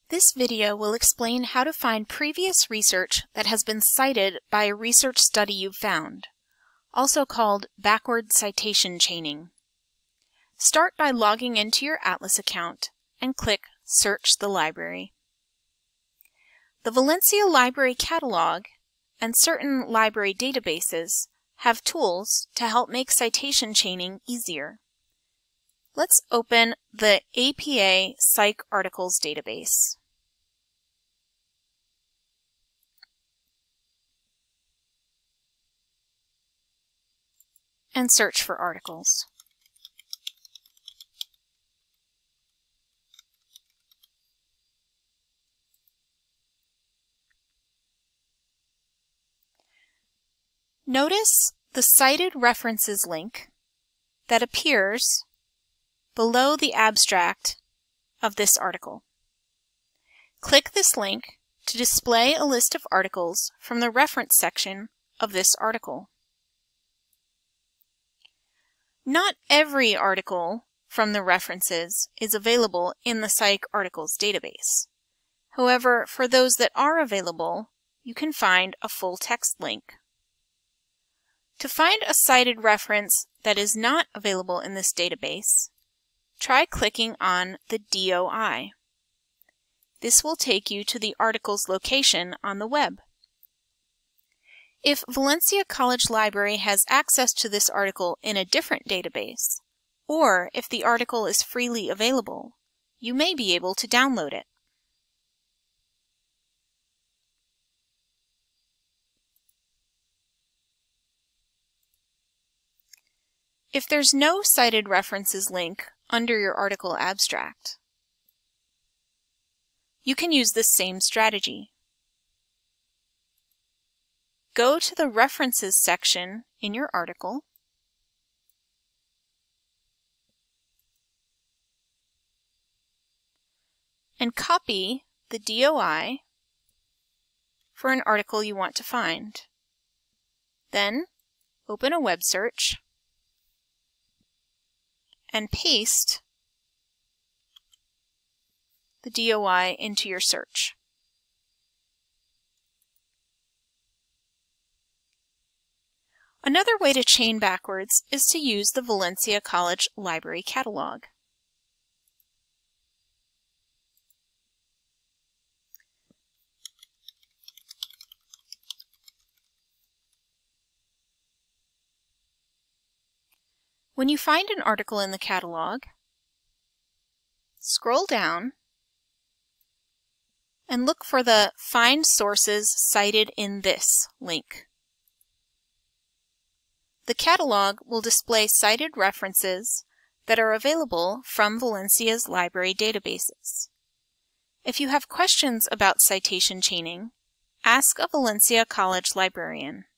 This video will explain how to find previous research that has been cited by a research study you've found, also called backward citation chaining. Start by logging into your Atlas account and click Search the Library. The Valencia Library Catalog and certain library databases have tools to help make citation chaining easier. Let's open the APA Psych Articles database. And search for articles. Notice the Cited References link that appears below the abstract of this article. Click this link to display a list of articles from the reference section of this article. Not every article from the references is available in the Psych Articles database. However, for those that are available, you can find a full text link. To find a cited reference that is not available in this database, try clicking on the DOI. This will take you to the article's location on the web. If Valencia College Library has access to this article in a different database, or if the article is freely available, you may be able to download it. If there's no Cited References link under your article abstract, you can use this same strategy. Go to the References section in your article and copy the DOI for an article you want to find. Then open a web search and paste the DOI into your search. Another way to chain backwards is to use the Valencia College Library Catalog. When you find an article in the catalog, scroll down and look for the Find Sources Cited in This link. The catalog will display cited references that are available from Valencia's library databases. If you have questions about citation chaining, ask a Valencia College librarian.